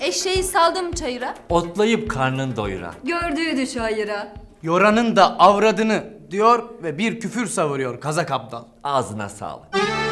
Eşeği saldım çayıra. Otlayıp karnın doyura. Gördüğü düş hayıra. Yoranın da avradını diyor ve bir küfür savuruyor kazak abdal. Ağzına sağlık.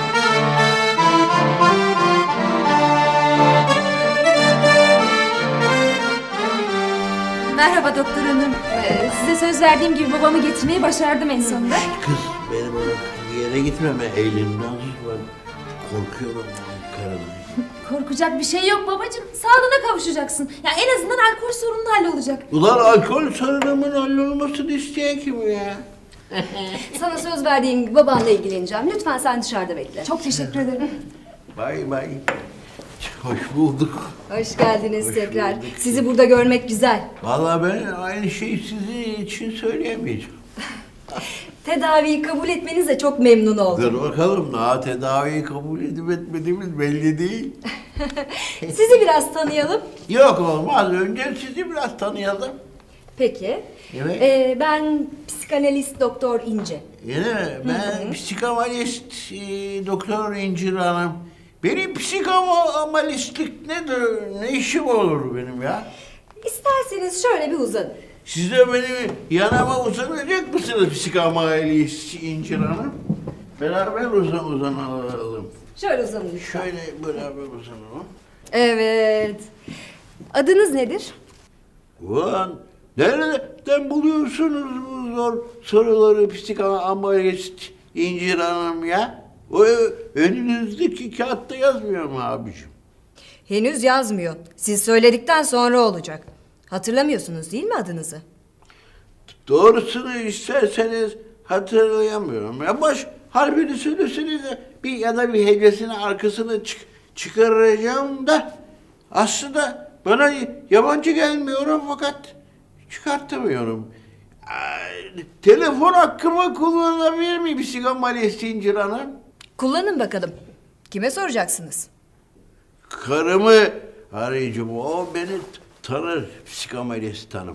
Merhaba doktor hanım. Size söz verdiğim gibi babamı getirmeyi başardım en sonunda. Kız benim bir yere gitmeme elimden ben korkuyorum karımdan. Korkacak bir şey yok babacığım. Sağlığına kavuşacaksın. Ya en azından alkol sorunun hallolacak. Ulan alkol sorunumun hallolmasını isteyen kim ya? Sana söz verdiğim gibi babanla ilgileneceğim. Lütfen sen dışarıda bekle. Çok teşekkür ederim. Bay bay. Hoş bulduk. Hoş geldiniz Hoş tekrar. bulduk. Sizi burada görmek güzel. Vallahi ben aynı şeyi sizin için söyleyemeyeceğim. Tedaviyi kabul etmenize çok memnun oldum. Dur bakalım daha tedaviyi kabul edip etmediğimiz belli değil. Sizi biraz tanıyalım. Yok olmaz. Önce sizi biraz tanıyalım. Peki. Evet. Ben psikanalist doktor İnce. Yine ben psikanalist doktor İncir Hanım. Benim psikanalistlik nedir? Ne işim olur benim ya? İsterseniz şöyle bir uzanın. Siz de benim yanıma uzanacak mısınız psikanalist İncir Hanım? Beraber uzanalım. Şöyle uzanın lütfen. Şöyle beraber uzanalım. Evet. Adınız nedir? Ulan nereden buluyorsunuz bu zor soruları psikanalist İncir Hanım ya? O önünüzdeki kağıtta yazmıyor mu abiciğim? Henüz yazmıyor. Siz söyledikten sonra olacak. Hatırlamıyorsunuz değil mi adınızı? Doğrusunu isterseniz hatırlayamıyorum. Ya baş harfini söyleseniz bir ya da bir hecesini arkasını çıkaracağım da aslında bana yabancı gelmiyorum fakat çıkartamıyorum. Telefon hakkımı kullanabilir miyim psikanalist İncir Hanım? Kullanın bakalım. Kime soracaksınız? Karımı arayacağım. O beni tanır psikanalist hanım.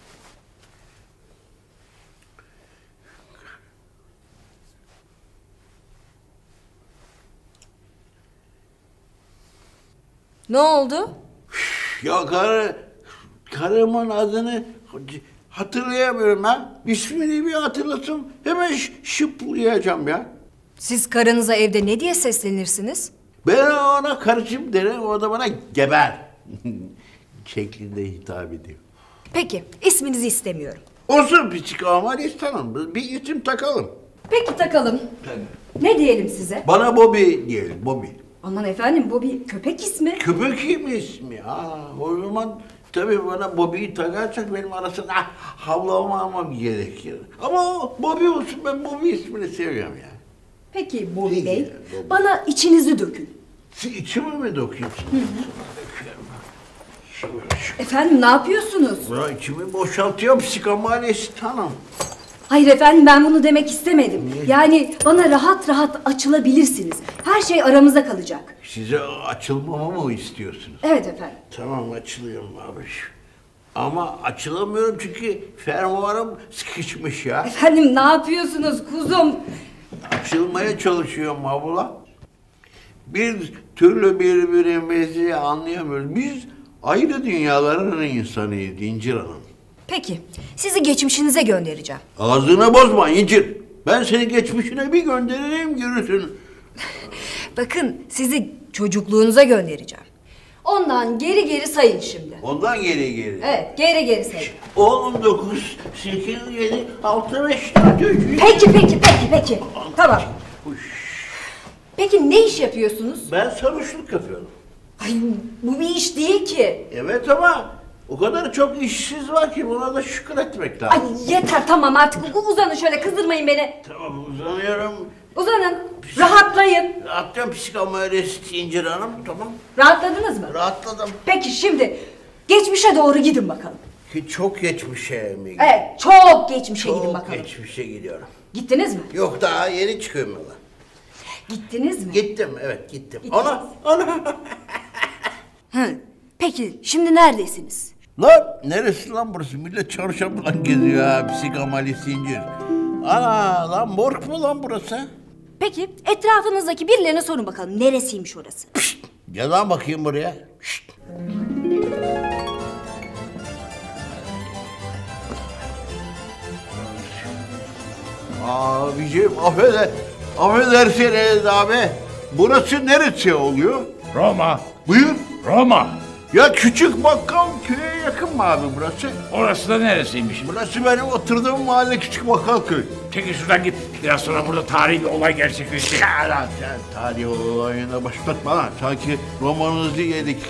Ne oldu? Ya karımın adını hatırlayamıyorum ha. İsmini bir hatırlasam hemen şıplayacağım ya. Siz karınıza evde ne diye seslenirsiniz? Ben ona karıcığım derim, o da bana geber şeklinde hitap ediyor. Peki, isminizi istemiyorum. Olsun psikanalist hanım, bir isim takalım. Peki takalım. Ne diyelim size? Bana Bobby diyelim, Bobby. Aman efendim bu bir köpek ismi. Köpek mi ismi? O zaman tabii bana Bobby'yi takarsak benim arasında havlamamam gerekir. Ama o Bobby olsun, ben Bobby ismini seviyorum ya. Peki Bobby İyi Bey, ya, Bobby. bana içinizi dökün. İçime mi dökeyim? Efendim ne yapıyorsunuz? Ya içimi boşaltıyorum psikanalist hanım. Hayır efendim ben bunu demek istemedim. Yani bana rahat rahat açılabilirsiniz. Her şey aramıza kalacak. Size açılmamı mı istiyorsunuz? Evet efendim. Tamam açılıyorum abi. Ama açılamıyorum çünkü fermuarım sıkışmış ya. Efendim ne yapıyorsunuz kuzum? Açılmaya çalışıyorum abla. Bir türlü birbirimizi anlayamıyoruz. Biz ayrı dünyaların insanıyız İncir Hanım. Peki sizi geçmişinize göndereceğim. Ağzını bozma İncir. Ben seni geçmişine bir gönderirim görürsün. Bakın sizi çocukluğunuza göndereceğim. Ondan geri geri sayın şimdi. Ondan geri. Evet geri geri sayın. 10, 9, 8, 7, 6, 5, 4, 3. Peki. Tamam. Peki ne iş yapıyorsunuz? Ben sarhoşluk yapıyorum. Ay bu bir iş değil ki. Evet ama o kadar çok işsiz var ki buna da şükretmek lazım. Ay yeter tamam artık uzanın şöyle kızdırmayın beni. Tamam uzanıyorum. Uzanın. Rahatlayın. Rahatlıyorum psikanalist İncir Hanım, tamam. Rahatladınız mı? Rahatladım. Peki şimdi geçmişe doğru gidin bakalım. Ki çok geçmişe mi gidiyorum? Evet çok geçmişe gidin Çok bakalım. geçmişe gidiyorum. Gittiniz mi? Yok daha yeni çıkıyorum yola. Gittiniz mi? Gittim, evet gittim. Gittiniz. Ana. Hı. Peki şimdi neredesiniz? Lan neresi lan burası? Millet çarşafla geziyor ha psikanalist İncir. Ana lan morg mu lan burası? Peki etrafınızdaki birilerine sorun bakalım neresiymiş orası? Pişt, gel lan bakayım buraya. Şşt. Abicim affedersiniz abi. Burası neresi oluyor? Roma, Buyur. Roma. Ya küçük bakkal köye yakın mı abi burası? Orası da neresiymiş? Burası benim oturduğum mahalle küçük bakkal köy. Çekil şuradan git. Biraz sonra burada tarihi bir olay gerçekleşecek. Ya lan sen tarih olayına başlatma lan. Sanki romanınızı yedik.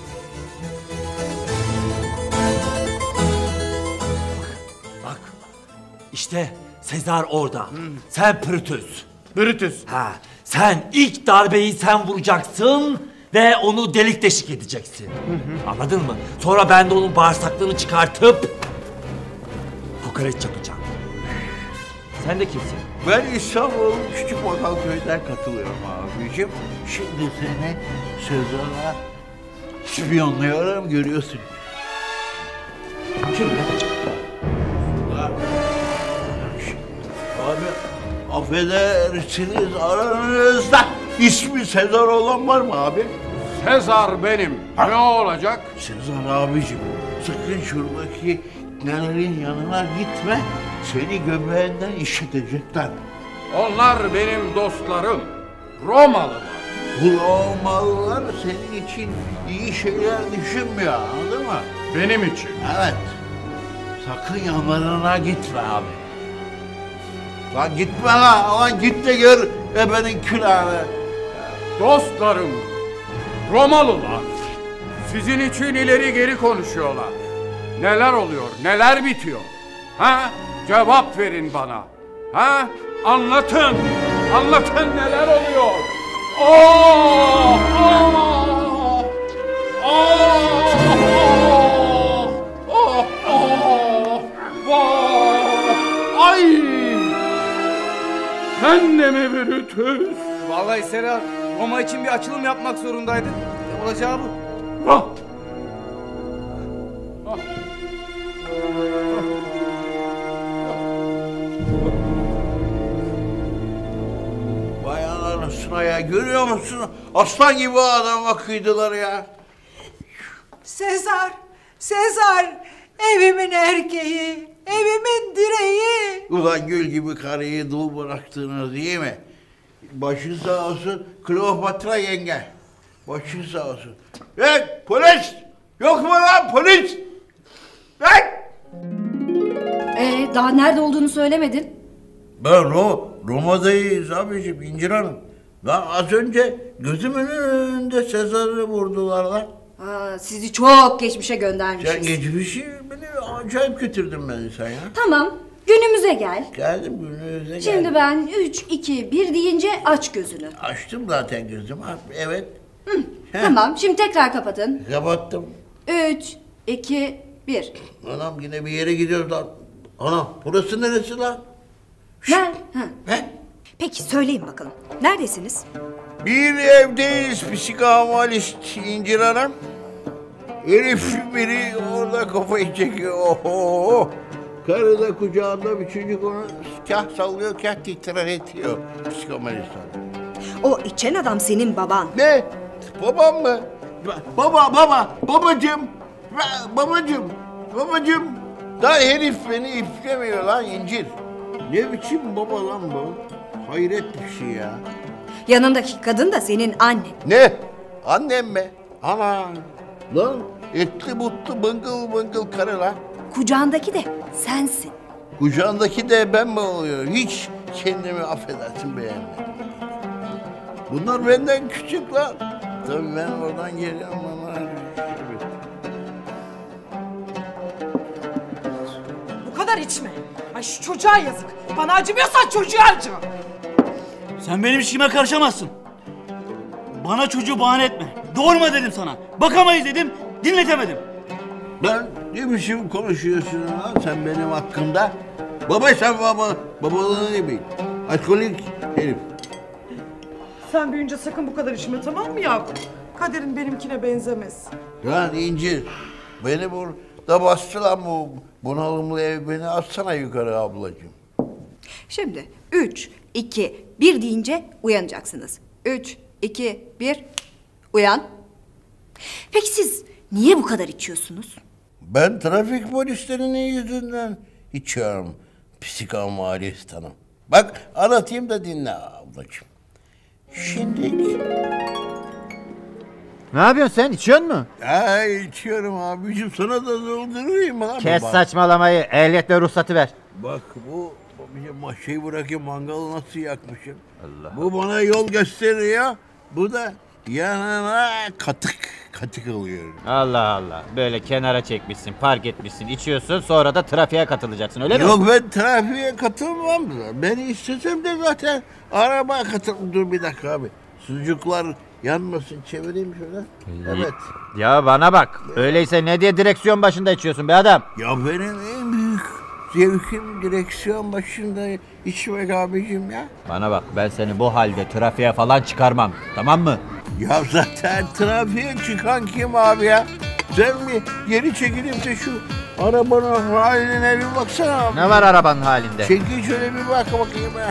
Bak işte Sezar orada. Sen Brutus. Brutus. Ha, sen ilk darbeyi sen vuracaksın ve onu delik deşik edeceksin. Anladın mı? Sonra ben de onun bağırsaklarını çıkartıp kokoreç yapacağım. Sen de kimsin? Ben İstanbul küçük bakkal köyden katılıyorum abicim. Şimdi seni Sezar'a spiyonluyorum görüyorsun. Şimdi. Abi affedersiniz aranızda ismi Sezar olan var mı abi? Sezar benim. Ne olacak? Sezar abicim sakın şuradaki nelerin yanına gitme. Seni göbeğinden işitecekler. Onlar benim dostlarım. Romalılar. Bu Romalılar senin için iyi şeyler düşünmüyor anladın mı? Benim için. Evet. Sakın yanlarına gitme abi. Lan gitme lan git de gör ebenin külahını. Dostlarım. Romalılar. Sizin için ileri geri konuşuyorlar. Neler oluyor, neler bitiyor? Ha? Cevap verin bana. Ha? Anlatın. Anlatın neler oluyor. Oh! Oh! Oh! Oh! Oh! Vah! Ay! Sen de mi Brutus? Vallahi Sezar Roma için bir açılım yapmak zorundaydı. Olacağı bu. Vah! Vay anasına ya görüyor musun? Aslan gibi adama kıydılar ya. Sezar, evimin erkeği, evimin direği. Ulan gül gibi karıyı dul bıraktınız değil mi? Başın sağ olsun Kleopatra yenge. Başın sağ olsun. Hey polis! Yok mu lan polis? Hey! Daha nerede olduğunu söylemedin. Ben Roma'dayız abiciğim İncir Hanım. Lan az önce gözümün önünde Sezar'ı vurdular lan. Sizi çok geçmişe göndermişiz. Sen geçmişi beni acayip götürdün beni sen ya. Tamam, günümüze gel. Geldim gününüze Şimdi geldim. ben 3, 2, 1 deyince aç gözünü. Açtım zaten gözümü. Evet. Heh. Tamam, şimdi tekrar kapatın. Kapattım. 3, 2, 1. Anam yine bir yere gidiyoruz lan. Anam burası neresi lan? Ne? Ha. He? Peki söyleyin bakalım. Neredesiniz? Bir evdeyiz psikanalist İncir Hanım. Herif biri orada kafayı çekiyor. Oho. Karı da kucağında bir çocuk onu kah sallıyor kah titrer ediyor. Psikanalist hanım. O içen adam senin baban. Ne? Babam mı? Babacığım. Babacığım. Daha herif beni iplemiyor lan İncir. Ne biçim baba lan bu? Hayret bir şey ya. Yanındaki kadın da senin annen. Ne? Annem mi? Ana. Lan etli butlu bıngıl bıngıl karı lan. Kucağındaki de sensin. Kucağındaki de ben mi oluyor? Hiç kendimi affedersin beğenmedim. Bunlar benden küçük lan. Tabii ben oradan geliyorum ama... Bu kadar içme. Ay şu çocuğa yazık. Bana acımıyorsan çocuğa acı. Sen benim işime karışamazsın. Bana çocuğu bahane etme. Doğurma dedim sana. Bakamayız dedim, dinletemedim. Lan ne biçim konuşuyorsun lan sen benim hakkımda? Sen babalığını ne bil? Alkolik herif. Sen büyüyünce sakın bu kadar içme, tamam mı yavrum? Kaderin benimkine benzemez. Lan İncir, beni burada bastı lan bu bunalımlı ev. Beni atsana yukarı ablacığım. Şimdi 3, 2, 1 deyince uyanacaksınız. 3, 2, 1, uyan. Peki siz niye bu kadar içiyorsunuz? Ben trafik polislerinin yüzünden içiyorum psikanalist hanım. Bak anlatayım da dinle ablacığım. Şimdi... Ne yapıyorsun sen? İçiyor mu? içiyorum abicim. Sana da doldurayım mı lan? Kes Bak. saçmalamayı. Ehliyet ve ruhsatı ver. Bak bu şeyi bırakayım, mangalı nasıl yakmışım. Bu bana yol gösteriyor. Bu da yanına katık oluyor. Allah Allah. Böyle kenara çekmişsin, park etmişsin, içiyorsun, sonra da trafiğe katılacaksın, öyle mi? Yok, ben trafiğe katılmam. Beni istesem de zaten arabaya katılmam. Dur bir dakika abi. Sucuklar yanmasın, çevireyim şöyle. Evet. Ya bana bak. Öyleyse ne diye direksiyon başında içiyorsun be adam? Ya benim en büyük zevkim direksiyon başında içmek abicim ya. Bana bak, ben seni bu halde trafiğe falan çıkarmam, tamam mı? Ya zaten trafiğe çıkan kim abi ya? Sen mi geri çekilip de şu arabanın haline bir baksana abi. Ne var arabanın halinde? Çekil şöyle bir bak bakayım ya.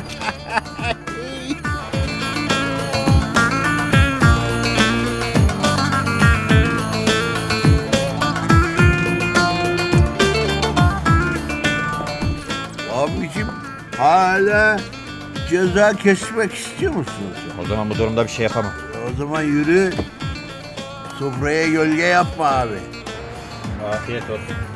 Abicim hala ceza kesmek istiyor musunuz? O zaman bu durumda bir şey yapamam. O zaman yürü. Sofraya gölge yapma abi. Afiyet olsun.